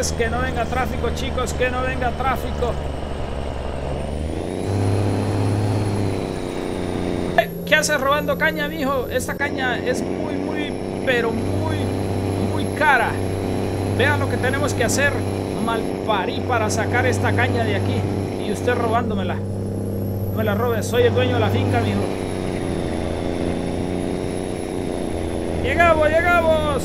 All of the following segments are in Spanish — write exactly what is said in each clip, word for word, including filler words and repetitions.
es, que no venga tráfico, chicos, que no venga tráfico. ¿Qué haces robando caña, mijo? Esta caña es muy, muy, pero muy, muy cara. Vean lo que tenemos que hacer, malparí, para sacar esta caña de aquí. Y usted robándomela. No me la robes, soy el dueño de la finca, mijo. ¡Llegamos, llegamos!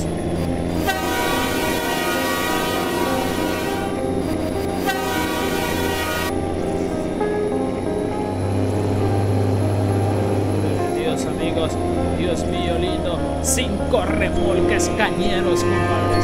Dios, amigos, Dios mío lindo. Cinco remolques cañeros, compadres.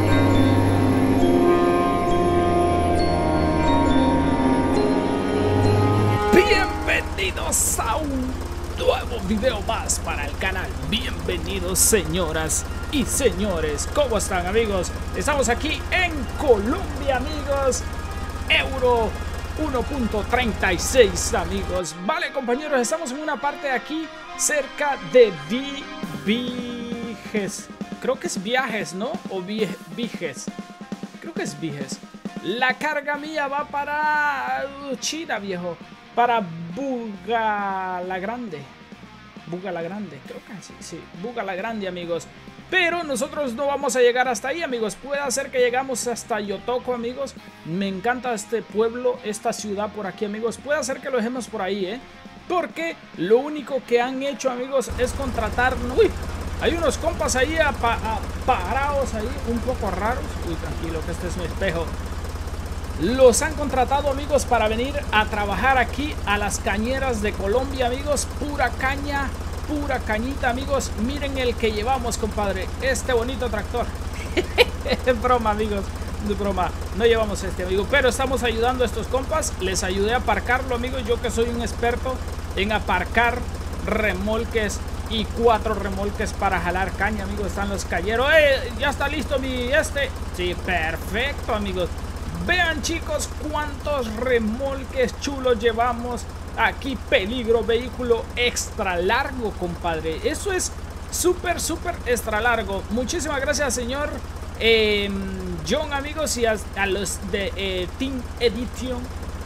Bienvenidos a un nuevo video más para el canal. Bienvenidos, señoras y señores. ¿Cómo están, amigos? Estamos aquí en Colombia, amigos. Euro uno punto treinta y seis, amigos. Vale, compañeros, estamos en una parte aquí cerca de Vi Viges. Creo que es Viajes, ¿no? O Viges. Creo que es Viges. La carga mía va para China, viejo. Para Buga la Grande. Buga la Grande, creo que sí, sí, Buga la Grande, amigos. Pero nosotros no vamos a llegar hasta ahí, amigos. Puede ser que llegamos hasta Yotoko, amigos. Me encanta este pueblo, esta ciudad por aquí, amigos. Puede ser que lo dejemos por ahí, ¿eh? Porque lo único que han hecho, amigos, es contratar... Uy, hay unos compas ahí apa a parados ahí, un poco raros. Uy, tranquilo, que este es mi espejo. Los han contratado, amigos, para venir a trabajar aquí a las cañeras de Colombia, amigos. Pura caña, pura cañita, amigos. Miren el que llevamos, compadre. Este bonito tractor. Es broma, amigos. Es broma. No llevamos este, amigo. Pero estamos ayudando a estos compas. Les ayudé a aparcarlo, amigos. Yo que soy un experto en aparcar remolques y cuatro remolques para jalar caña, amigos. Están los cañeros. ¡Eh! Ya está listo mi este. Sí, perfecto, amigos. Vean, chicos, cuántos remolques chulos llevamos aquí. Peligro, vehículo extra largo, compadre. Eso es súper, súper extra largo. Muchísimas gracias, señor eh, John, amigos, y a, a los de eh, Team Edition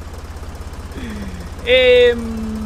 eh,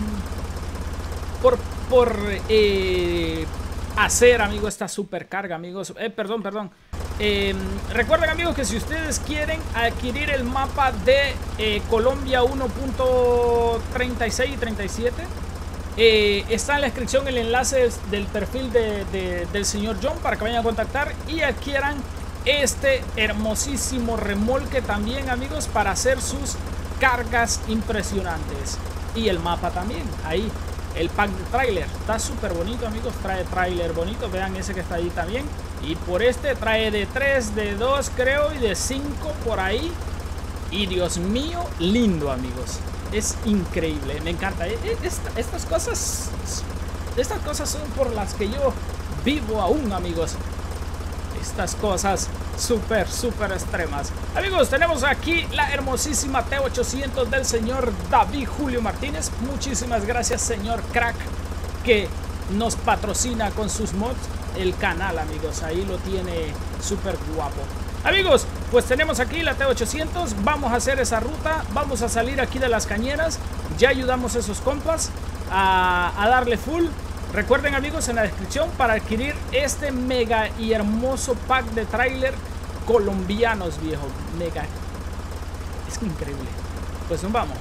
por, por eh, hacer, amigos, esta super carga, amigos. Eh, perdón, perdón. Eh, recuerden, amigos, que si ustedes quieren adquirir el mapa de eh, Colombia uno punto treinta y seis y treinta y siete, eh, está en la descripción el enlace del perfil de, de, del señor John para que vayan a contactar y adquieran este hermosísimo remolque también, amigos, para hacer sus cargas impresionantes. Y el mapa también, ahí. El pack de trailer está súper bonito, amigos. Trae trailer bonito. Vean ese que está ahí también. Y por este trae de tres, de dos creo, y de cinco por ahí. Y Dios mío, lindo, amigos. Es increíble, me encanta. Esta, estas cosas, estas cosas son por las que yo vivo aún, amigos. Estas cosas súper, súper extremas. Amigos, tenemos aquí la hermosísima T ochocientos del señor David Julio Martínez. Muchísimas gracias, señor crack, que nos patrocina con sus mods el canal, amigos. Ahí lo tiene súper guapo. Amigos, pues tenemos aquí la T ochocientos. Vamos a hacer esa ruta. Vamos a salir aquí de las cañeras. Ya ayudamos a esos compas a, a darle full. Recuerden, amigos, en la descripción para adquirir este mega y hermoso pack de trailer colombianos, viejo. Mega. Es increíble. Pues nos vamos.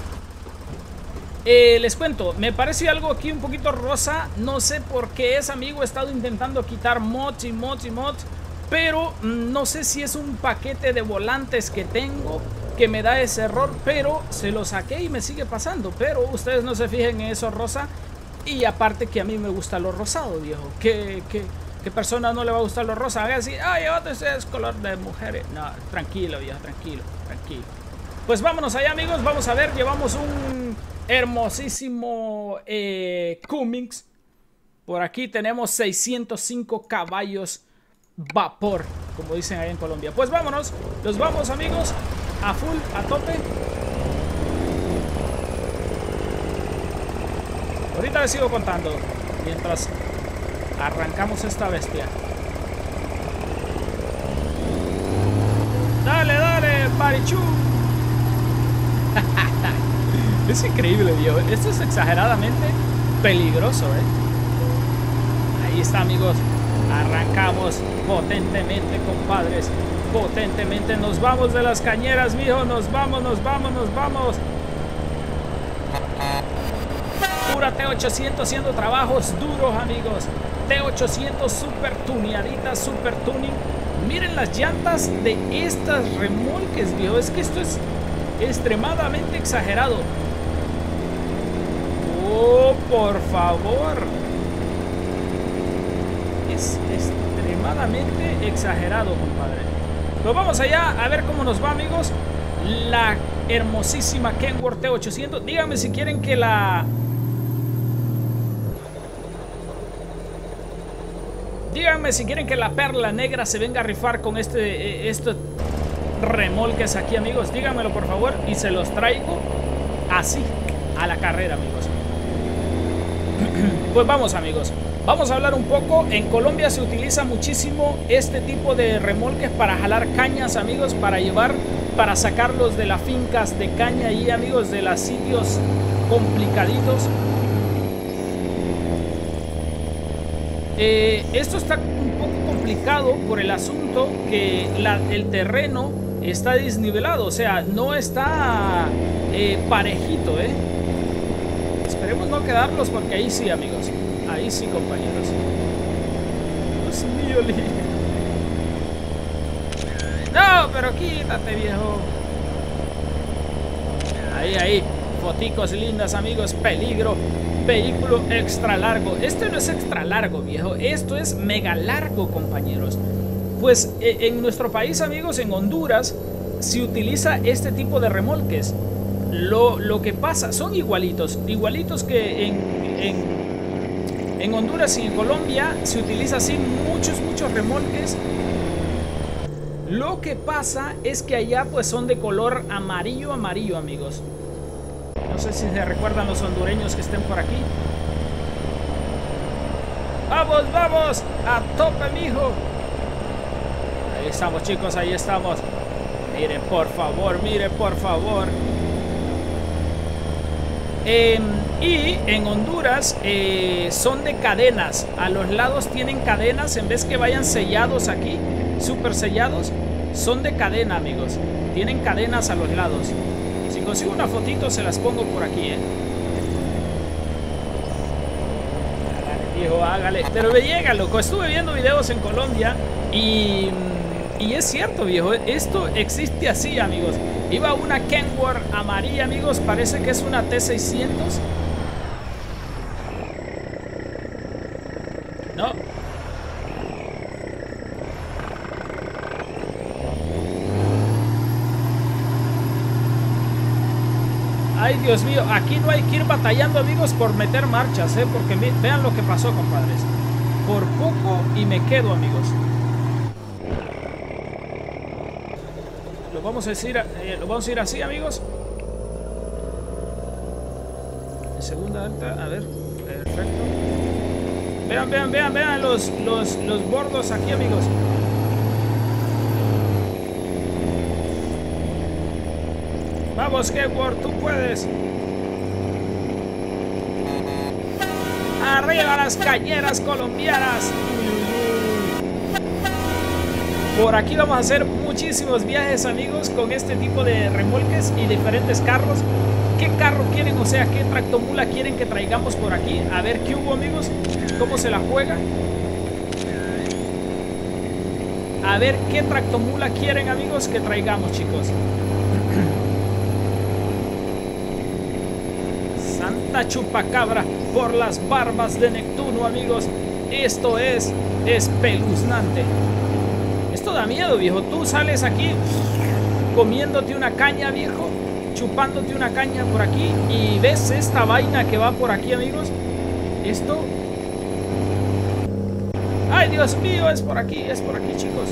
Eh, les cuento, me parece algo aquí un poquito rosa. No sé por qué es, amigo. He estado intentando quitar mods y mods y mods, pero no sé si es un paquete de volantes que tengo que me da ese error, pero se lo saqué y me sigue pasando. Pero ustedes no se fijen en eso rosa. Y aparte que a mí me gusta lo rosado, viejo. ¿Qué, qué, qué persona no le va a gustar lo rosa? Van a decir, ay, ese es color de mujeres. No, tranquilo, viejo, tranquilo, tranquilo. Pues vámonos allá, amigos. Vamos a ver, llevamos un hermosísimo eh, Cummins. Por aquí tenemos seiscientos cinco caballos vapor, como dicen ahí en Colombia. Pues vámonos, los vamos, amigos, a full, a tope. Ahorita les sigo contando mientras arrancamos esta bestia. Dale, dale. Parichu. Es increíble, viejo. Esto es exageradamente peligroso, ¿eh? Ahí está, amigos. Arrancamos potentemente, compadres. Potentemente. Nos vamos de las cañeras, mijo. Nos vamos, nos vamos, nos vamos. Pura T ochocientos haciendo trabajos duros, amigos. T ochocientos super tuneadita, super tuning. Miren las llantas de estas remolques, viejo. Es que esto es extremadamente exagerado. Oh, por favor. Es extremadamente exagerado, compadre. Pues vamos allá a ver cómo nos va, amigos. La hermosísima Kenworth T ochocientos. Díganme si quieren que la... Díganme si quieren que la Perla Negra se venga a rifar con este, estos remolques aquí, amigos. Díganmelo, por favor, y se los traigo así, a la carrera, amigos. Pues vamos, amigos. Vamos a hablar un poco. En Colombia se utiliza muchísimo este tipo de remolques para jalar cañas, amigos, para llevar, para sacarlos de las fincas de caña y, amigos, de los sitios complicaditos. Eh, esto está un poco complicado por el asunto que la, el terreno está desnivelado, o sea, no está eh, parejito, ¿eh? Esperemos no quedarlos porque ahí sí, amigos. Ahí sí, compañeros. Dios mío, Lee. No, pero quítate, viejo. Ahí, ahí. Foticos lindas, amigos. Peligro. Vehículo extra largo. Este no es extra largo, viejo. Esto es mega largo, compañeros. Pues en nuestro país, amigos, en Honduras, se utiliza este tipo de remolques. Lo, lo que pasa, son igualitos. Igualitos que en, en, en Honduras y en Colombia se utiliza así muchos, muchos remolques. Lo que pasa es que allá pues son de color amarillo, amarillo, amigos. No sé si se recuerdan los hondureños que estén por aquí. ¡Vamos, vamos! ¡A tope, mijo! Ahí estamos, chicos, ahí estamos. Miren, por favor, miren, por favor. Eh, y en Honduras eh, son de cadenas. A los lados tienen cadenas. En vez que vayan sellados aquí, súper sellados, son de cadena, amigos. Tienen cadenas a los lados. Si consigo una fotito se las pongo por aquí, ¿eh? Hágale, viejo, hágale. Pero me llega, loco. Estuve viendo videos en Colombia y, y es cierto, viejo. Esto existe así, amigos. Iba una Kenworth amarilla, amigos. Parece que es una T seiscientos. No. Ay, Dios mío, aquí no hay que ir batallando, amigos, por meter marchas, ¿eh? Porque vean lo que pasó, compadres. Por poco y me quedo, amigos. Lo vamos a decir, eh, lo vamos a ir así, amigos. En segunda alta, a ver, perfecto. Vean, vean, vean, vean los, los, los bordos aquí, amigos. Vamos, Kenworth, tú puedes. Arriba las cañeras colombianas. Por aquí vamos a hacer muchísimos viajes, amigos, con este tipo de remolques y diferentes carros. ¿Qué carro quieren? O sea, ¿qué tractomula quieren que traigamos por aquí? A ver qué hubo, amigos. ¿Cómo se la juega? A ver qué tractomula quieren, amigos, que traigamos, chicos. Santa chupacabra por las barbas de Neptuno, amigos. Esto es espeluznante. Esto da miedo, viejo. Tú sales aquí comiéndote una caña, viejo, chupándote una caña por aquí y ves esta vaina que va por aquí, amigos. Esto... ¡Ay, Dios mío! Es por aquí, es por aquí, chicos.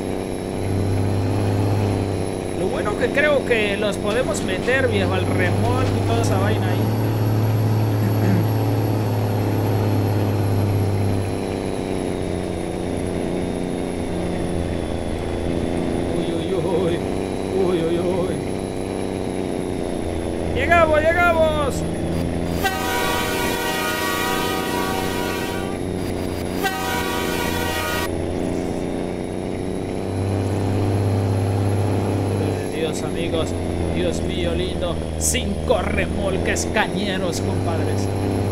Lo bueno que creo que los podemos meter, viejo, al remolque y toda esa vaina ahí. Uy, uy, uy. Uy, uy, uy. Llegamos, llegamos. Dios, amigos, Dios mío lindo, cinco remolques cañeros, compadres.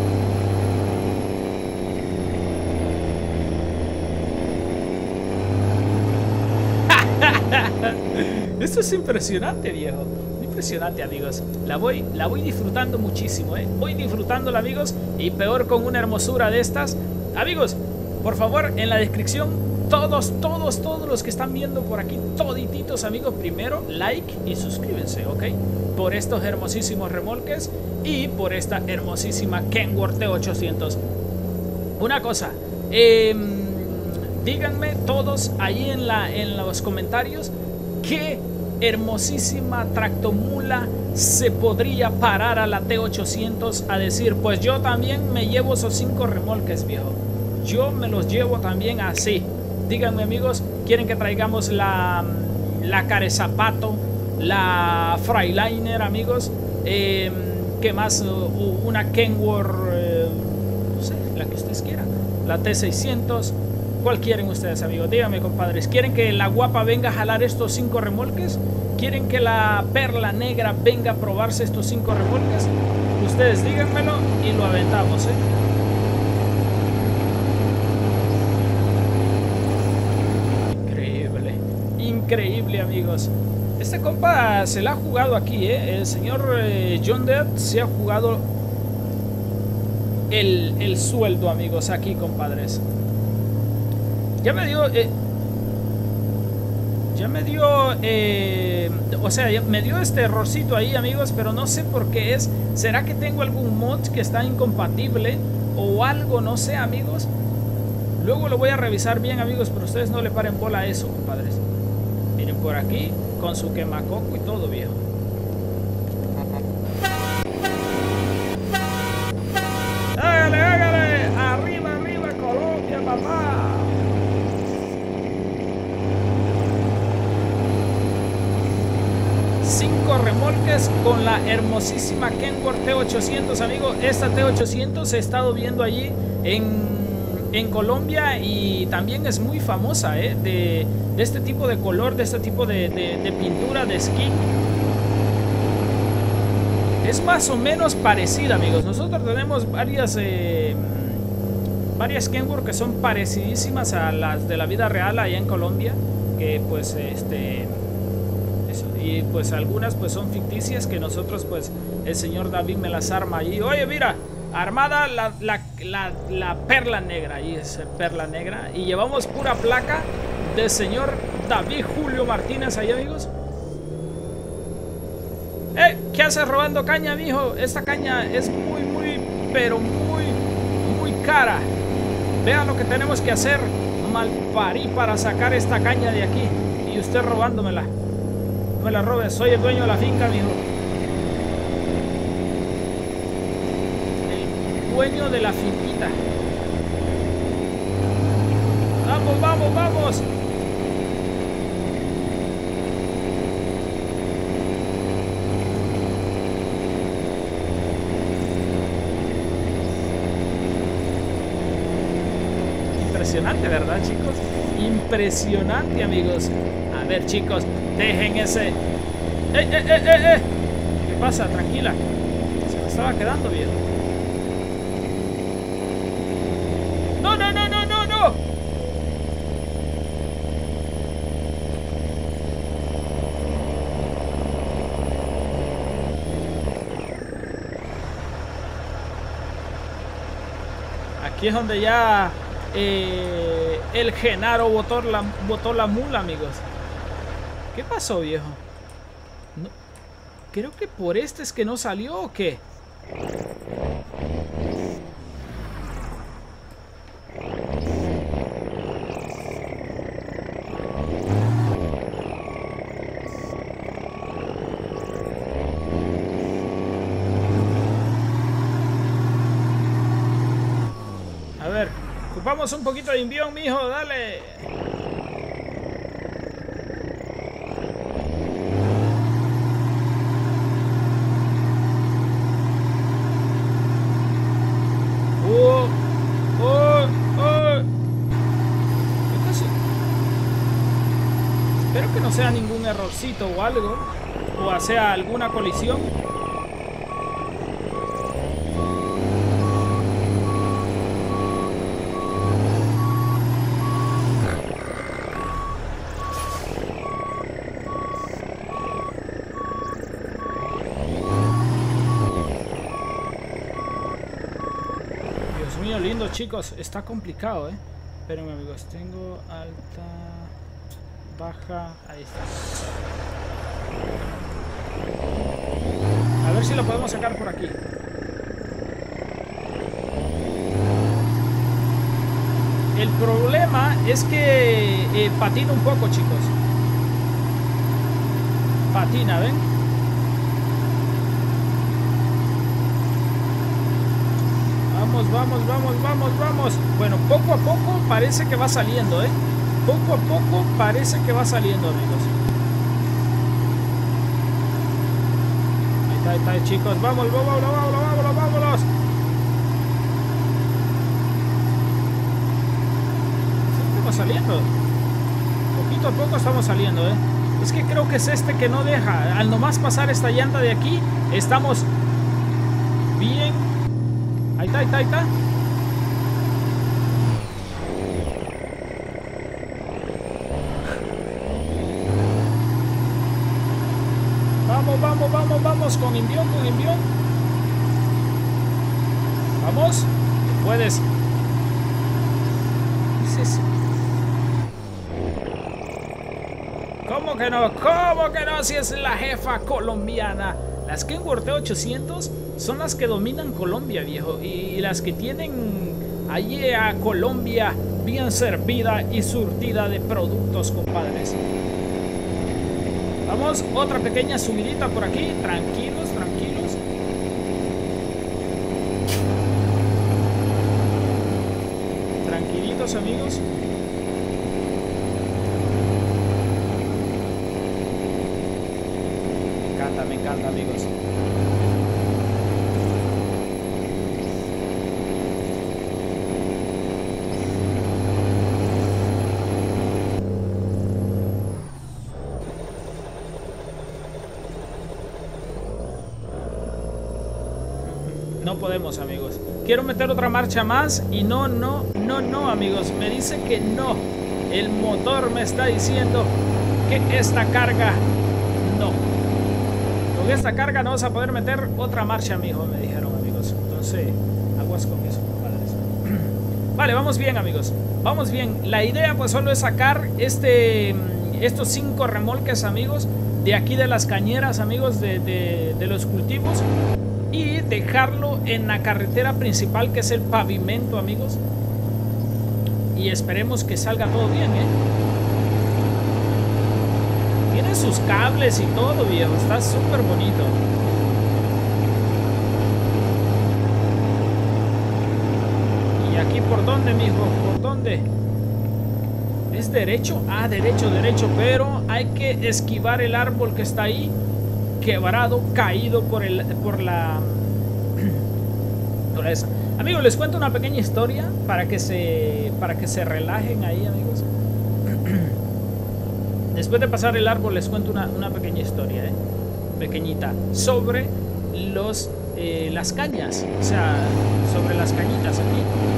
Esto es impresionante, viejo. Impresionante, amigos. La voy, la voy disfrutando muchísimo, ¿eh? Voy disfrutándola, amigos. Y peor con una hermosura de estas. Amigos, por favor, en la descripción, todos, todos, todos los que están viendo por aquí, todititos, amigos, primero, like y suscríbanse, ¿ok? Por estos hermosísimos remolques y por esta hermosísima Kenworth T ochocientos. Una cosa, eh, díganme todos ahí en, la, en los comentarios qué hermosísima tractomula se podría parar a la T ochocientos a decir, pues yo también me llevo esos cinco remolques, viejo. Yo me los llevo también así. Díganme, amigos, ¿quieren que traigamos la, la Carezapato, la Freightliner, amigos? Eh, ¿Qué más? Uh, una Kenworth, eh, no sé, la que ustedes quieran. La T seiscientos. ¿Cuál quieren ustedes, amigos? Díganme, compadres. ¿Quieren que la guapa venga a jalar estos cinco remolques? ¿Quieren que la perla negra venga a probarse estos cinco remolques? Ustedes díganmelo y lo aventamos, ¿eh? Increíble. Increíble, amigos. Este compa se la ha jugado aquí, ¿eh? El señor eh, John Deere se ha jugado el, el sueldo, amigos, aquí, compadres. Ya me dio, eh, ya me dio, eh, o sea, ya me dio este errorcito ahí, amigos, pero no sé por qué es. ¿Será que tengo algún mod que está incompatible o algo? No sé, amigos. Luego lo voy a revisar bien, amigos, pero ustedes no le paren bola a eso, compadres. Miren por aquí, con su quemacoco y todo, viejo. ¡Hágale, hágale! ¡Arriba, arriba, Colombia, papá! Cinco remolques con la hermosísima Kenworth T ochocientos, amigos. Esta T ochocientos he estado viendo allí en, en Colombia y también es muy famosa, ¿eh? de, de este tipo de color, de este tipo de, de, de pintura de esquí. Es más o menos parecida, amigos. Nosotros tenemos varias eh, varias Kenworth que son parecidísimas a las de la vida real allá en Colombia, que pues este eso, y pues algunas pues son ficticias que nosotros pues el señor David me las arma allí. Oye, mira, armada la, la, la, la perla negra, ahí es perla negra, y llevamos pura placa del señor David Julio Martínez ahí, amigos. ¡Eh! ¿Qué haces robando caña, mijo? Esta caña es muy, muy, pero muy, muy cara. Vean lo que tenemos que hacer, malparí, para sacar esta caña de aquí. Y usted robándomela. No me la robes, soy el dueño de la finca, mijo. El dueño de la finquita. ¡Vamos, vamos, vamos! Impresionante, ¿verdad, chicos? Impresionante, amigos. A ver, chicos, dejen ese... ¡Eh, eh, eh, eh, eh! ¿Qué pasa? Tranquila. Se me estaba quedando bien. ¡No, no, no, no, no, no! Aquí es donde ya... Eh, el Genaro botó la, botó la mula, amigos. ¿Qué pasó, viejo? No, creo que por este es que no salió, ¿o qué? A ver, ocupamos un poquito de envión, mijo, dale. sea ningún errorcito o algo, o sea alguna colisión. Dios mío, lindo, chicos, está complicado, eh. Espérenme, amigos, tengo alta, baja, ahí está. A ver si lo podemos sacar por aquí. El problema es que eh, patina un poco, chicos. Patina, ¿ven? Vamos, vamos, vamos, vamos, vamos. Bueno, poco a poco parece que va saliendo, ¿eh? Poco a poco parece que va saliendo, amigos. Ahí está, ahí está, chicos. Vamos, vamos, vamos, vamos, vamos, vámonos. Sí, estamos saliendo. Poquito a poco estamos saliendo, ¿eh? Es que creo que es este que no deja. Al nomás pasar esta llanta de aquí, estamos bien. Ahí está, ahí está, ahí está. Vamos, vamos, vamos, vamos. Con envión, con envión. Vamos. Puedes. ¿Qué es eso? ¿Cómo que no? ¿Cómo que no? Si es la jefa colombiana. Las Kenworth T ochocientos son las que dominan Colombia, viejo. Y las que tienen allí a Colombia bien servida y surtida de productos, compadres. Vamos, otra pequeña subidita por aquí. Tranquilos, tranquilos. Tranquilitos, amigos. Me encanta, me encanta, amigos. No podemos, amigos. Quiero meter otra marcha más y no, no, no, no, amigos. Me dice que no. El motor me está diciendo que esta carga no. Con esta carga no vas a poder meter otra marcha, mijo, me dijeron, amigos. Entonces, aguas con eso, compadres. Vale, vamos bien, amigos. Vamos bien. La idea pues solo es sacar este, estos cinco remolques, amigos, de aquí de las cañeras, amigos, de, de, de los cultivos. Y dejarlo en la carretera principal, que es el pavimento, amigos. Y esperemos que salga todo bien, ¿eh? Tiene sus cables y todo, viejo. Está súper bonito. ¿Y aquí por dónde, mijo? ¿Por dónde? ¿Es derecho? Ah, derecho, derecho. Pero hay que esquivar el árbol que está ahí, quebrado, caído por el por la por esa. Amigos, les cuento una pequeña historia para que se para que se relajen ahí, amigos. Después de pasar el árbol les cuento una, una pequeña historia, ¿eh? Pequeñita, sobre los eh, las cañas, o sea, sobre las cañitas aquí.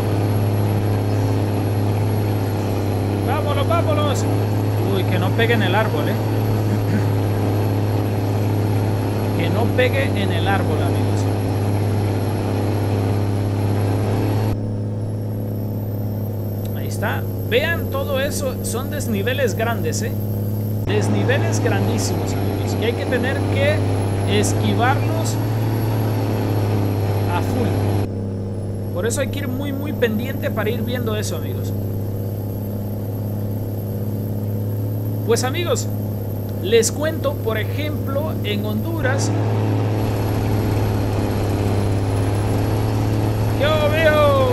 Vámonos, vámonos. Uy, que no pegue en el árbol, eh. Que no pegue en el árbol, amigos. Ahí está. Vean todo eso. Son desniveles grandes, ¿eh? Desniveles grandísimos, amigos. Y hay que tener que esquivarlos a full. Por eso hay que ir muy, muy pendiente para ir viendo eso, amigos. Pues, amigos, les cuento, por ejemplo, en Honduras. ¡Yo veo!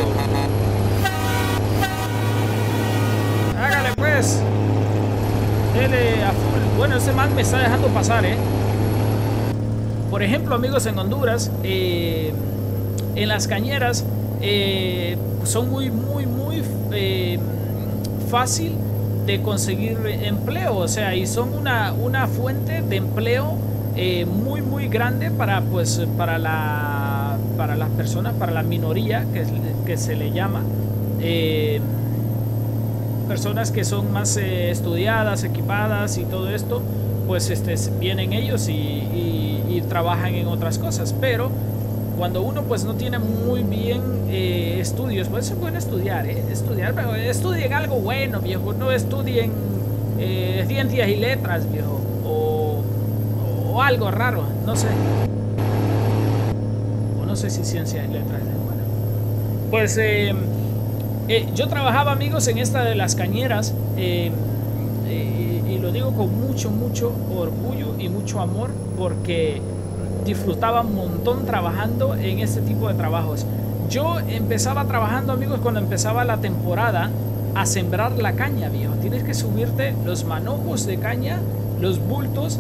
Hágale pues. Dele a full. Bueno, ese man me está dejando pasar, ¿eh? Por ejemplo, amigos, en Honduras, eh, en las cañeras, eh, son muy, muy, muy eh, fácil de conseguir empleo, o sea, y son una, una fuente de empleo eh, muy muy grande para pues para la para las personas, para la minoría que, que se le llama, eh, personas que son más eh, estudiadas, equipadas y todo esto, pues este, vienen ellos y, y, y trabajan en otras cosas. Pero cuando uno pues no tiene muy bien eh, estudios, pues es bueno estudiar, ¿eh? Estudiar, pero estudien algo bueno, viejo, no estudien eh, ciencias y letras, viejo, o, o algo raro, no sé. O no sé si ciencias y letras es bueno. Pues eh, eh, yo trabajaba, amigos, en esta de las cañeras, eh, eh, y lo digo con mucho, mucho orgullo y mucho amor, porque disfrutaba un montón trabajando en este tipo de trabajos. Yo empezaba trabajando, amigos, cuando empezaba la temporada a sembrar la caña, viejo. Tienes que subirte los manojos de caña, los bultos.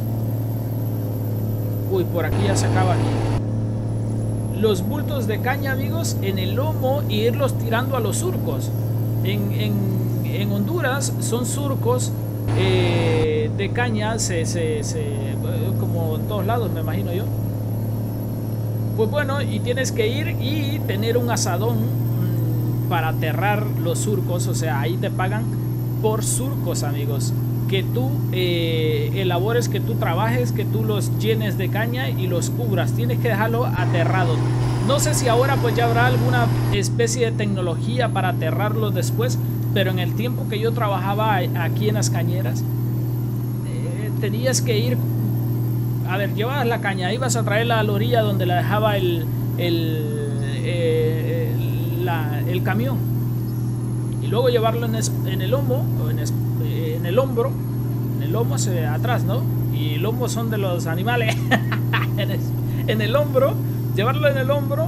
Uy, por aquí ya se acaba aquí. Los bultos de caña, amigos, en el lomo, y irlos tirando a los surcos. En, en, en Honduras son surcos eh, de caña, se, se, se, como en todos lados, me imagino yo. Pues bueno, y tienes que ir y tener un asadón mmm, para aterrar los surcos. O sea, ahí te pagan por surcos, amigos. Que tú eh, elabores, que tú trabajes, que tú los llenes de caña y los cubras. Tienes que dejarlo aterrado. No sé si ahora pues ya habrá alguna especie de tecnología para aterrarlos después, pero en el tiempo que yo trabajaba aquí en las cañeras, eh, tenías que ir. A ver, llevabas la caña, ibas a traerla a la orilla donde la dejaba el, el, eh, el, la, el camión, y luego llevarlo en, es, en el lomo, o en, es, eh, en el hombro, en el lomo se ve atrás, ¿no? Y el lomo son de los animales. en, es, en el hombro, llevarlo en el hombro.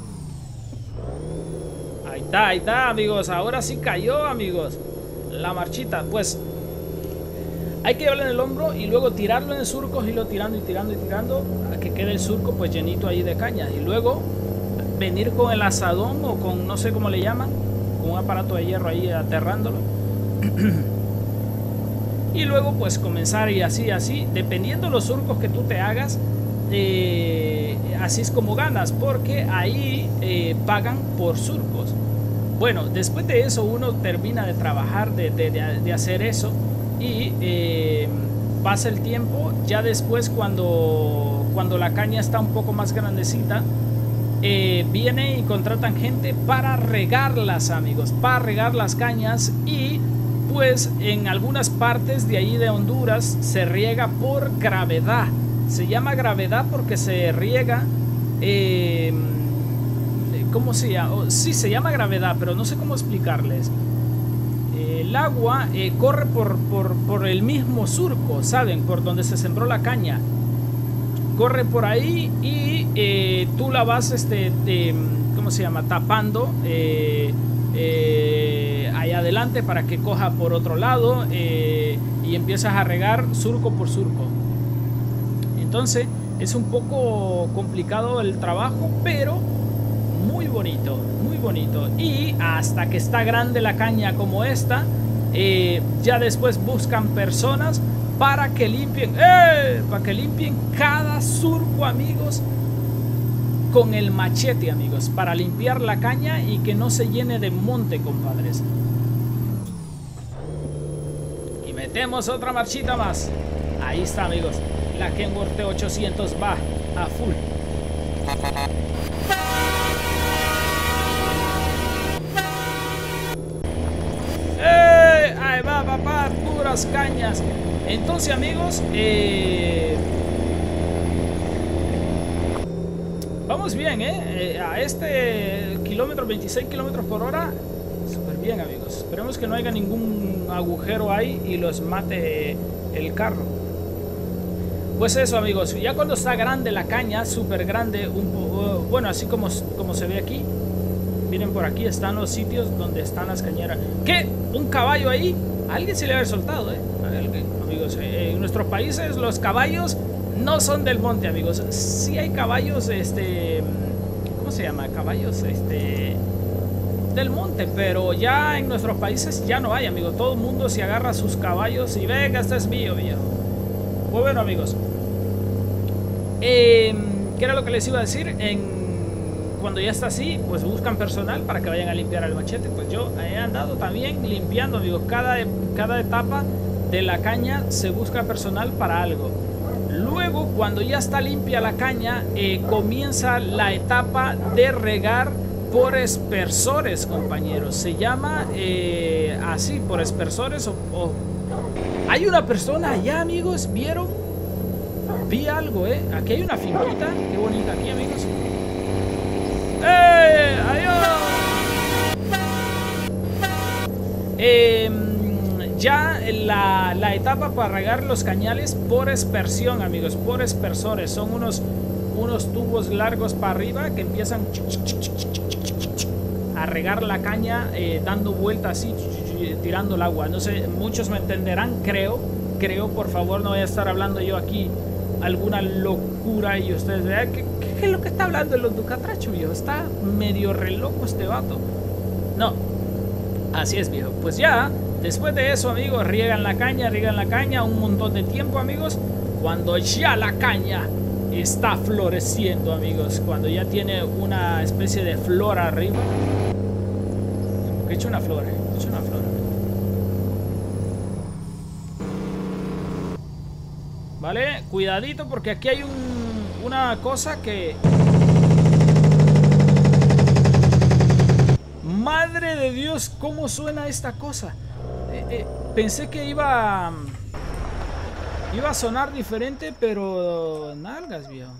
Ahí está, ahí está, amigos, ahora sí cayó, amigos, la marchita. Pues hay que llevarlo en el hombro y luego tirarlo en el surco, irlo tirando y tirando y tirando a que quede el surco pues llenito ahí de caña, y luego venir con el asadón o con no sé cómo le llaman, con un aparato de hierro ahí aterrándolo. Y luego pues comenzar, y así, así, dependiendo los surcos que tú te hagas, eh, así es como ganas, porque ahí eh, pagan por surcos. Bueno, después de eso uno termina de trabajar, de, de, de, de hacer eso, y eh, pasa el tiempo. Ya después, cuando, cuando la caña está un poco más grandecita, eh, viene y contratan gente para regarlas, amigos, para regar las cañas. Y pues en algunas partes de ahí de Honduras se riega por gravedad. Se llama gravedad porque se riega eh, ¿cómo se llama? Sí, se llama gravedad, pero no sé cómo explicarles. El agua eh, corre por, por, por el mismo surco, ¿saben? Por donde se sembró la caña. Corre por ahí y eh, tú la vas, este, eh, ¿cómo se llama? Tapando eh, eh, ahí adelante para que coja por otro lado, eh, y empiezas a regar surco por surco. Entonces es un poco complicado el trabajo, pero muy bonito, muy bonito. Y hasta que está grande la caña como esta, eh, ya después buscan personas para que limpien, ¡eh! para que limpien cada surco, amigos, con el machete, amigos, para limpiar la caña y que no se llene de monte, compadres. Y metemos otra marchita más. Ahí está, amigos, la Kenworth T ochocientos va a full. ¡Eh! Ahí va, papá, puras cañas. Entonces, amigos, eh, vamos bien, ¿eh? eh a este kilómetro, veintiséis kilómetros por hora, súper bien, amigos. Esperemos que no haya ningún agujero ahí y los mate el carro. Pues eso, amigos, ya cuando está grande la caña, súper grande, un, bueno, así como, como se ve aquí. Miren, por aquí están los sitios donde están las cañeras. ¿Qué? ¿Un caballo ahí? A alguien se le había soltado, ¿eh? Amigos, eh, en nuestros países los caballos no son del monte, amigos. Sí hay caballos, este... ¿cómo se llama? Caballos, este... del monte, pero ya en nuestros países ya no hay, amigos. Todo el mundo se agarra sus caballos y venga, este es mío, viejo. Pues bueno, amigos, eh, ¿qué era lo que les iba a decir? En cuando ya está así, pues buscan personal para que vayan a limpiar el machete. Pues yo he andado también limpiando, amigos. Cada, cada etapa de la caña se busca personal para algo. Luego, cuando ya está limpia la caña, eh, comienza la etapa de regar por espersores, compañeros. Se llama eh, así, por espersores. O, o... Hay una persona allá, amigos. ¿Vieron? Vi algo, ¿eh? Aquí hay una finquita. Qué bonita aquí, amigos. ¡Eh! ¡Adiós! Eh, ya la, la etapa para regar los cañales por aspersión, amigos, por espersores. Son unos, unos tubos largos para arriba que empiezan a regar la caña, eh, dando vueltas así, tirando el agua. No sé, muchos me entenderán, creo. Creo, por favor, no voy a estar hablando yo aquí alguna locura y ustedes vean que ¿qué es lo que está hablando el Ducatracho, viejo? Está medio re loco este vato. No, así es, viejo. Pues ya, después de eso, amigos, riegan la caña, riegan la caña un montón de tiempo, amigos. Cuando ya la caña está floreciendo, amigos, cuando ya tiene una especie de flor arriba. He hecho una flor, he hecho una flor. Vale, cuidadito porque aquí hay un, una cosa que... Madre de Dios, ¿cómo suena esta cosa? Eh, eh, pensé que iba... Iba a sonar diferente, pero... Nalgas, viejo.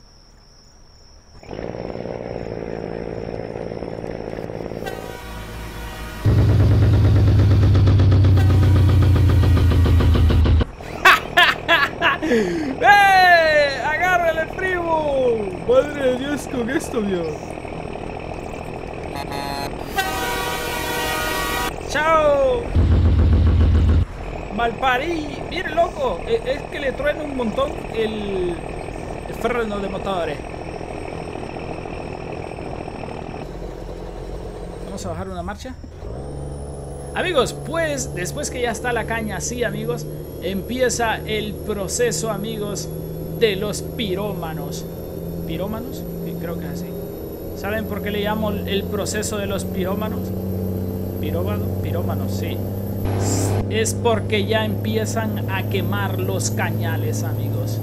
¡Eh! ¡Agárrale, primo! Madre de Dios con esto, viejo. ¡Chao! Malparí. Mire, loco. Es que le truena un montón el, el freno de motores. Vamos a bajar una marcha. Amigos, pues después que ya está la caña así, amigos, empieza el proceso, amigos, de los pirómanos. ¿Pirómanos? Sí, creo que es así. ¿Saben por qué le llamo el proceso de los pirómanos? Pirómano, pirómanos, sí. Es porque ya empiezan a quemar los cañales, amigos.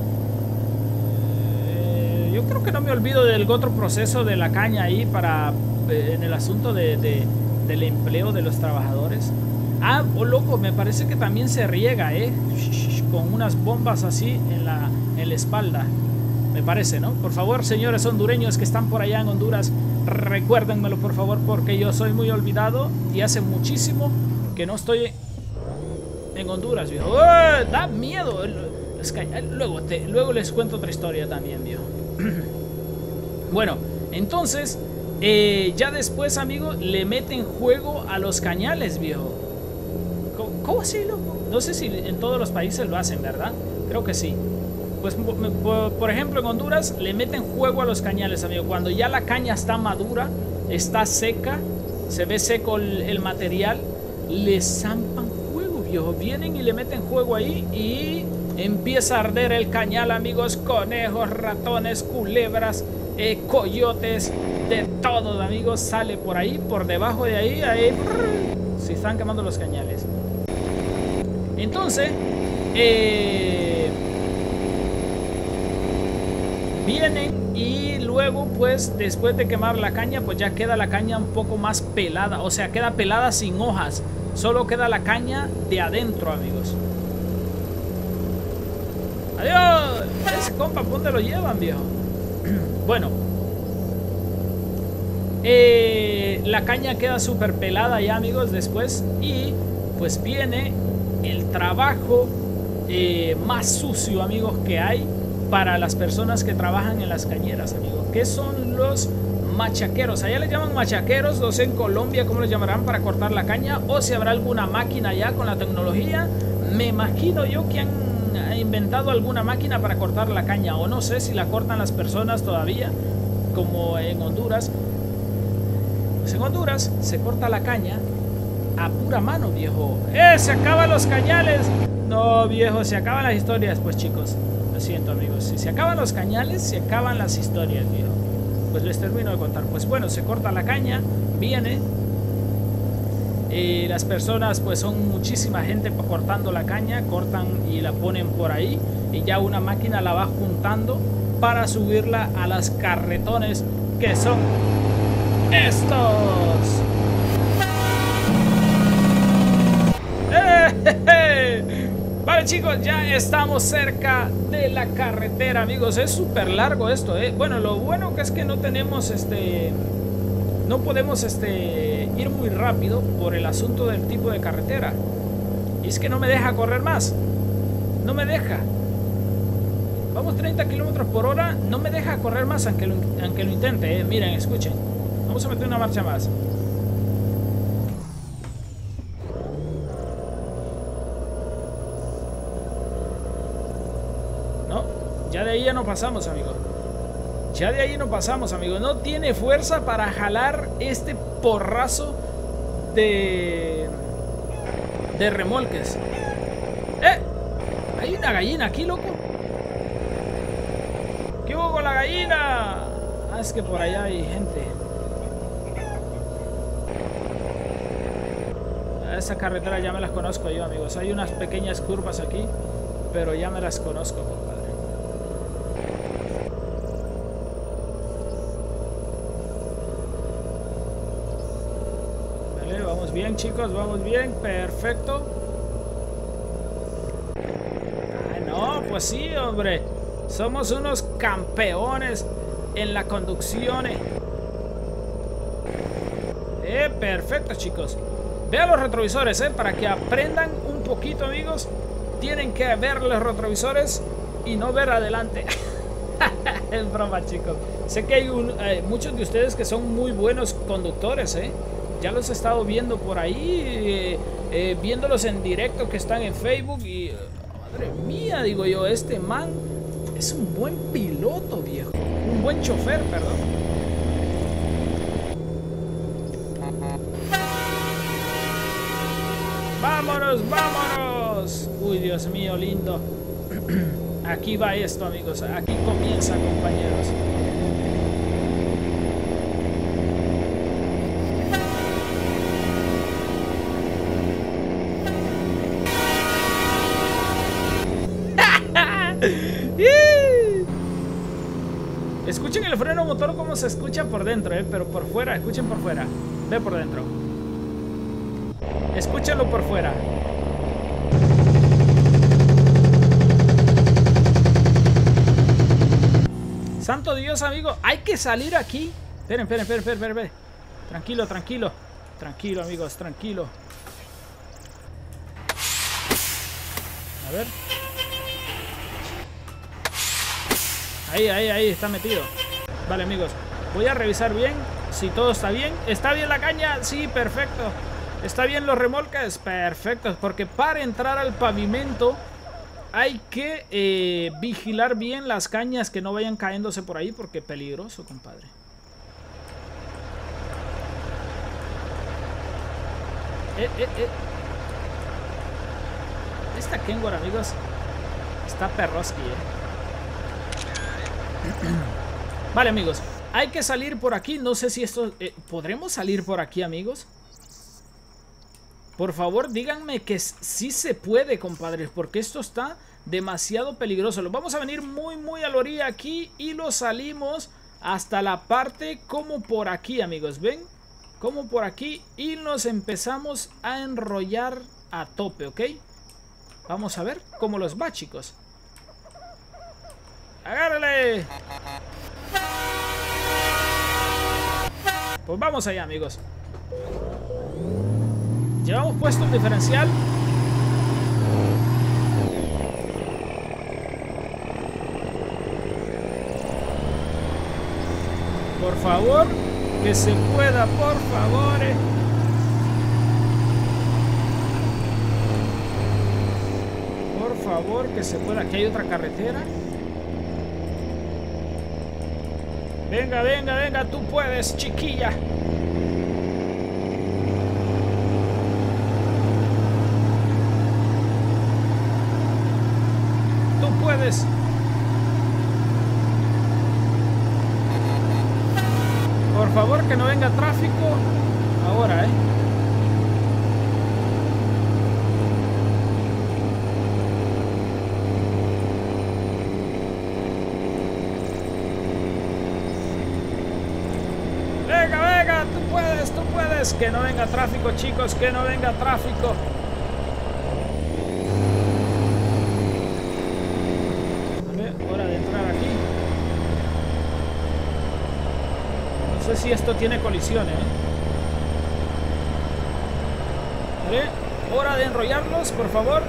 Eh, yo creo que no me olvido del otro proceso de la caña ahí para eh, en el asunto de, de, del empleo de los trabajadores. Ah, oh, loco, me parece que también se riega, ¿eh? Con unas bombas así en la, en la espalda. Me parece, ¿no? Por favor, señores hondureños que están por allá en Honduras, recuérdenmelo, por favor, porque yo soy muy olvidado y hace muchísimo que no estoy en Honduras, viejo. ¡Oh! Da miedo. Luego, te, luego les cuento otra historia también, viejo. Bueno, entonces, eh, ya después, amigo, le meten fuego a los cañales, viejo. ¿Cómo, cómo así, loco? No sé si en todos los países lo hacen, ¿verdad? Creo que sí. Pues, por ejemplo, en Honduras le meten fuego a los cañales, amigo. Cuando ya la caña está madura, está seca, se ve seco el, el material, le zampan fuego, viejo. Vienen y le meten fuego ahí y empieza a arder el cañal, amigos. Conejos, ratones, culebras, eh, coyotes, de todo, amigos. Sale por ahí, por debajo de ahí, ahí brrr, se están quemando los cañales. Entonces, eh... vienen y luego, pues, después de quemar la caña, pues ya queda la caña un poco más pelada. O sea, queda pelada sin hojas. Solo queda la caña de adentro, amigos. ¡Adiós! Ese compa, ¿dónde lo llevan, viejo? Bueno. Eh, la caña queda súper pelada ya, amigos, después. Y, pues, viene el trabajo eh, más sucio, amigos, que hay para las personas que trabajan en las cañeras, amigos, que son los machaqueros. Allá les llaman machaqueros, no sé en Colombia cómo les llamarán para cortar la caña, o si habrá alguna máquina ya con la tecnología. Me imagino yo que han inventado alguna máquina para cortar la caña, o no sé si la cortan las personas todavía, como en Honduras. Pues en Honduras se corta la caña a pura mano, viejo. ¡Eh! Se acaban los cañales. No, viejo, se acaban las historias. Pues chicos, lo siento, amigos. Si se acaban los cañales, se acaban las historias, viejo. Pues les termino de contar. Pues bueno, se corta la caña, viene. Y las personas, pues son muchísima gente cortando la caña, cortan y la ponen por ahí. Y ya una máquina la va juntando para subirla a las carretones que son estos. ¡Eh! Vale, chicos, ya estamos cerca de la carretera, amigos. Es súper largo esto, ¿eh? Bueno, lo bueno que es que no tenemos este... No podemos este, ir muy rápido por el asunto del tipo de carretera. Y es que no me deja correr más. No me deja. Vamos treinta kilómetros por hora. No me deja correr más aunque lo, aunque lo intente, ¿eh? Miren, escuchen. Vamos a meter una marcha más. No, ya de ahí ya no pasamos, amigos. Ya de ahí no pasamos, amigos. No tiene fuerza para jalar este porrazo de... de remolques. ¡Eh! Hay una gallina aquí, loco. ¿Qué hubo con la gallina? Ah, es que por allá hay gente. Esa carretera ya me las conozco yo, amigos. Hay unas pequeñas curvas aquí, pero ya me las conozco, compadre. Vale, vamos bien, chicos, vamos bien. Perfecto. Ah, no, pues sí, hombre. Somos unos campeones en la conducción. Eh, perfecto, chicos. Vean los retrovisores, eh, para que aprendan un poquito, amigos. Tienen que ver los retrovisores y no ver adelante. Es broma, chicos. Sé que hay un, eh, muchos de ustedes que son muy buenos conductores, eh. Ya los he estado viendo por ahí, eh, eh, viéndolos en directo que están en Facebook y... Eh, madre mía, digo yo, este man es un buen piloto, viejo. Un buen chofer, perdón. ¡Vámonos, vámonos! Uy, Dios mío, lindo. Aquí va esto, amigos. Aquí comienza, compañeros. Escuchen el freno motor como se escucha por dentro, eh, pero por fuera, escuchen por fuera. Ve por dentro. Escúchenlo por fuera. Santo Dios, amigo. Hay que salir aquí. Esperen, esperen, esperen, esperen, esperen. Tranquilo, tranquilo. Tranquilo, amigos, tranquilo. A ver. Ahí, ahí, ahí, está metido. Vale, amigos. Voy a revisar bien si todo está bien. ¿Está bien la caña? Sí, perfecto. ¿Está bien los remolques? Perfecto. Porque para entrar al pavimento hay que eh, vigilar bien las cañas que no vayan cayéndose por ahí, porque es peligroso, compadre. Eh, eh, eh. Esta Kenworth, amigos, está perroski, eh. Vale, amigos, hay que salir por aquí. No sé si esto... Eh, ¿podremos salir por aquí, amigos? Por favor, díganme que sí se puede, compadres, porque esto está demasiado peligroso. Lo vamos a venir muy, muy a la orilla aquí y lo salimos hasta la parte como por aquí, amigos. ¿Ven? Como por aquí y nos empezamos a enrollar a tope, ¿ok? Vamos a ver cómo los va, chicos. ¡Agárrale! Pues vamos allá, amigos. Llevamos puesto un diferencial. Por favor, que se pueda, por favor. Eh. Por favor, que se pueda. Aquí hay otra carretera. Venga, venga, venga, tú puedes, chiquilla. puedes. Por favor, que no venga tráfico ahora, eh. Venga, venga, tú puedes, tú puedes. Que no venga tráfico, chicos, que no venga tráfico. No sé si esto tiene colisiones, ¿eh? ¿Vale? Hora de enrollarlos, por favor.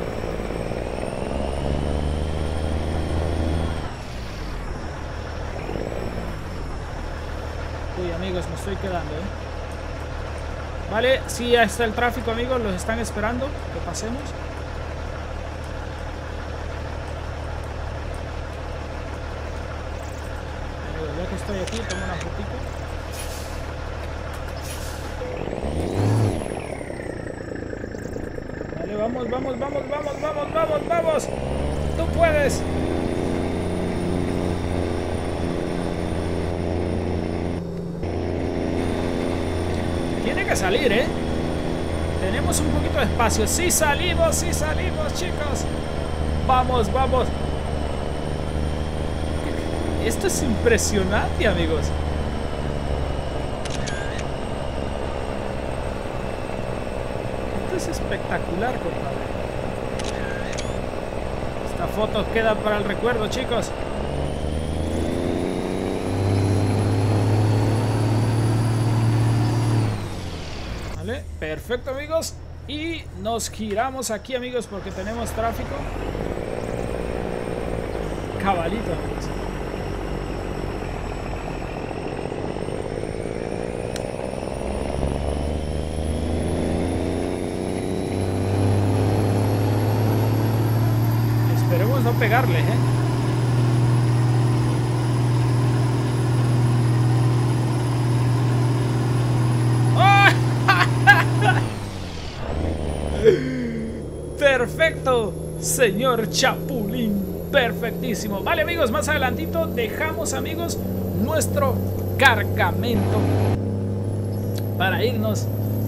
Uy, amigos, me estoy quedando, ¿eh? Vale, sí, ya está el tráfico, amigos. Los están esperando que pasemos. Ya que estoy aquí, tomo una fotito. Vale, vamos, vamos, vamos, vamos, vamos, vamos, vamos. Tú puedes. Tiene que salir, ¿eh? Tenemos un poquito de espacio. Sí salimos, sí salimos, chicos. Vamos, vamos. Esto es impresionante, amigos. Esto es espectacular, compadre. Esta foto queda para el recuerdo, chicos. Vale, perfecto, amigos. Y nos giramos aquí, amigos, porque tenemos tráfico. Cabalito, amigos. No pegarle, ¿eh? ¡Oh! Perfecto, señor Chapulín. Perfectísimo. Vale, amigos, más adelantito dejamos, amigos, nuestro cargamento para irnos.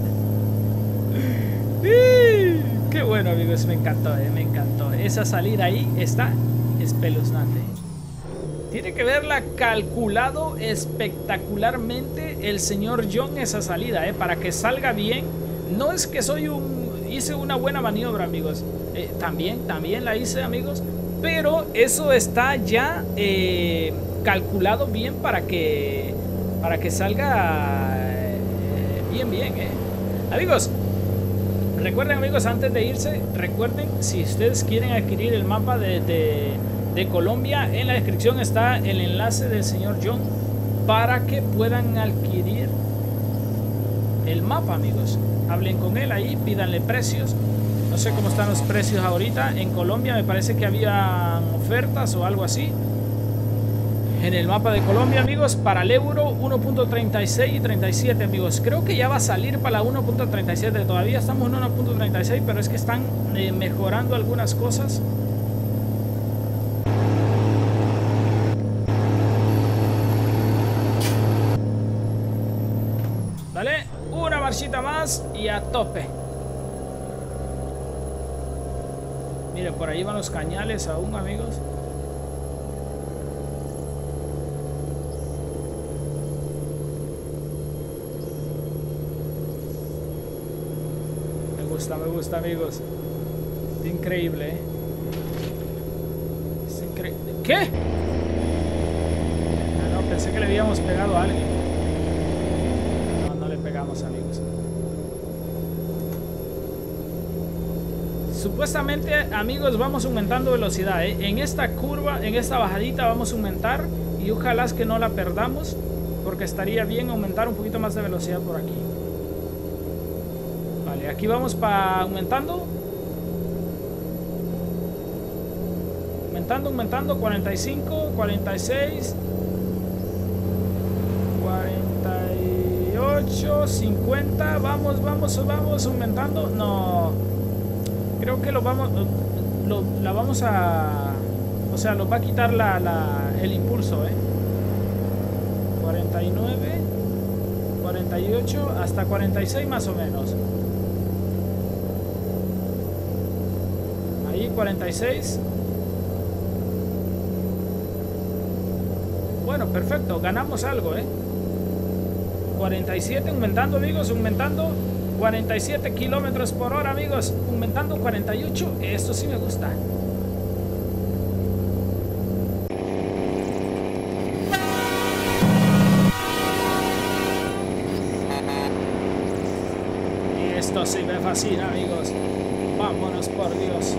Qué bueno, amigos, me encantó, eh, me encantó. Esa salida ahí está espeluznante. Tiene que verla calculado espectacularmente el señor John esa salida, eh, para que salga bien. No es que soy un... hice una buena maniobra, amigos. Eh, también, también la hice, amigos. Pero eso está ya eh, calculado bien para que, para que salga eh, bien, bien, eh. Amigos, recuerden, amigos, antes de irse, recuerden, si ustedes quieren adquirir el mapa de, de, de Colombia, en la descripción está el enlace del señor John para que puedan adquirir el mapa, amigos. Hablen con él ahí, pídanle precios. No sé cómo están los precios ahorita en Colombia. Me parece que había ofertas o algo así en el mapa de Colombia, amigos, para el euro uno punto treinta y seis y treinta y siete, amigos. Creo que ya va a salir para la uno punto treinta y siete. Todavía estamos en uno punto treinta y seis, pero es que están eh, mejorando algunas cosas. Vale, una marchita más y a tope. Mire, por ahí van los cañales aún, amigos. Me gusta, me gusta, amigos. Es increíble, ¿eh? Es increíble. ¿Qué? No, no, pensé que le habíamos pegado a alguien. No, no le pegamos, amigos. Supuestamente, amigos, vamos aumentando velocidad, ¿eh? En esta curva, en esta bajadita vamos a aumentar. Y ojalá es que no la perdamos, porque estaría bien aumentar un poquito más de velocidad por aquí. Vale, aquí vamos para aumentando. Aumentando, aumentando, cuarenta y cinco, cuarenta y seis, cuarenta y ocho, cincuenta. Vamos, vamos, vamos aumentando. No, creo que lo vamos, lo, la vamos a, O sea, los va a quitar la, la, el impulso, ¿eh? cuarenta y nueve, cuarenta y ocho, hasta cuarenta y seis más o menos. Ahí cuarenta y seis. Bueno, perfecto, ganamos algo, ¿eh? cuarenta y siete, aumentando, amigos, aumentando. cuarenta y siete kilómetros por hora, amigos, aumentando. Cuarenta y ocho, esto sí me gusta. Y esto sí me fascina, amigos. Vámonos, por Dios.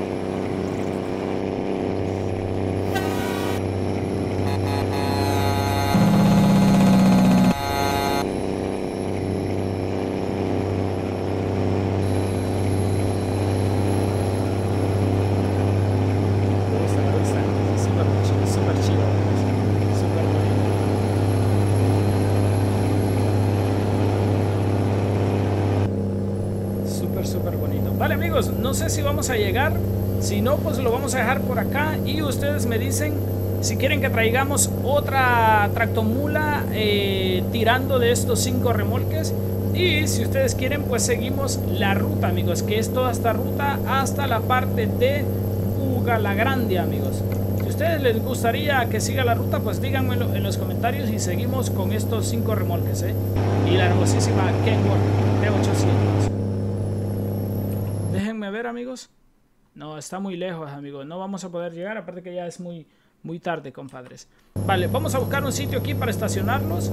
Súper bonito. Vale, amigos, no sé si vamos a llegar. Si no, pues lo vamos a dejar por acá. Y ustedes me dicen si quieren que traigamos otra tractomula eh, tirando de estos cinco remolques. Y si ustedes quieren, pues seguimos la ruta, amigos, que es toda esta ruta hasta la parte de Ugalagrande, amigos. Si a ustedes les gustaría que siga la ruta, pues díganmelo en los comentarios y seguimos con estos cinco remolques, ¿eh? Y la hermosísima Kenworth T ochocientos. Déjenme ver, amigos. No, está muy lejos, amigos. No vamos a poder llegar. Aparte que ya es muy, muy tarde, compadres. Vale, vamos a buscar un sitio aquí para estacionarlos.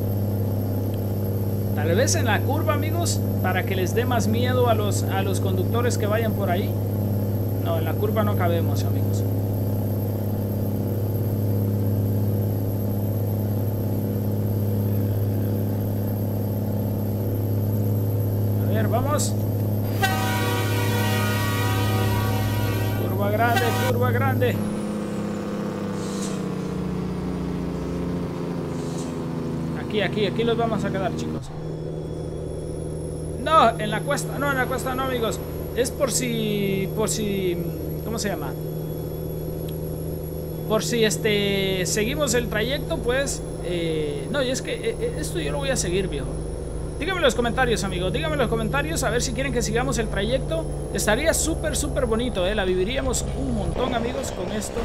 Tal vez en la curva, amigos, para que les dé más miedo a los, a los conductores que vayan por ahí. No, en la curva no cabemos, amigos. A ver, vamos. Curva grande, curva grande. Aquí, aquí, aquí los vamos a quedar, chicos. No, en la cuesta, no, en la cuesta no, amigos. Es por si, por si, ¿cómo se llama? Por si este, seguimos el trayecto, pues, eh, no, y es que eh, esto yo lo voy a seguir, viejo. Díganme en los comentarios, amigos, díganme en los comentarios a ver si quieren que sigamos el trayecto. Estaría súper, súper bonito, ¿eh? La viviríamos un montón, amigos, con esto.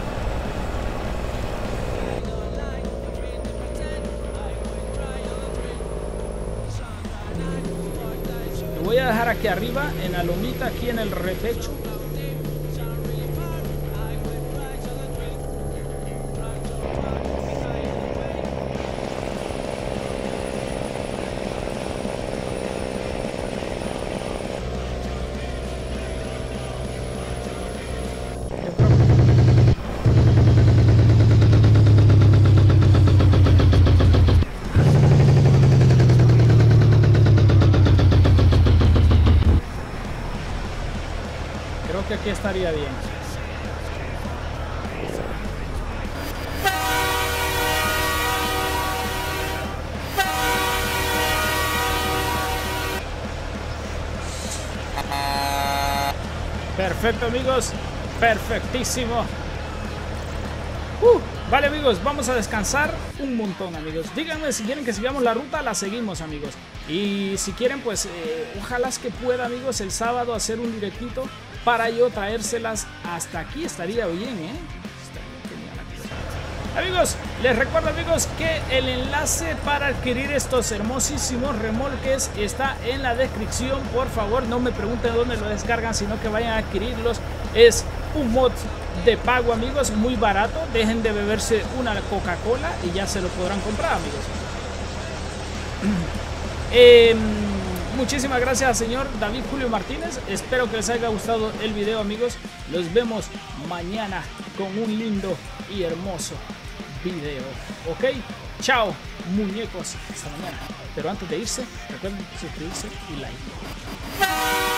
Lo voy a dejar aquí arriba, en la lomita, aquí en el repecho. Creo que aquí estaría bien. Perfecto, amigos. Perfectísimo. Uh, vale, amigos, vamos a descansar un montón, amigos. Díganme si quieren que sigamos la ruta, la seguimos, amigos. Y si quieren, pues eh, ojalá es que pueda, amigos, el sábado hacer un directito para yo traérselas hasta aquí. Estaría bien, ¿eh? Estaría genial, amigos. Les recuerdo, amigos, que el enlace para adquirir estos hermosísimos remolques está en la descripción. Por favor, no me pregunten dónde lo descargan, sino que vayan a adquirirlos. Es un mod de pago, amigos, muy barato. Dejen de beberse una Coca-Cola y ya se lo podrán comprar, amigos. Eh, muchísimas gracias, señor David Julio Martínez. Espero que les haya gustado el video, amigos. Los vemos mañana con un lindo y hermoso video. Ok, chao, muñecos. Hasta mañana. Pero antes de irse, recuerden suscribirse y like.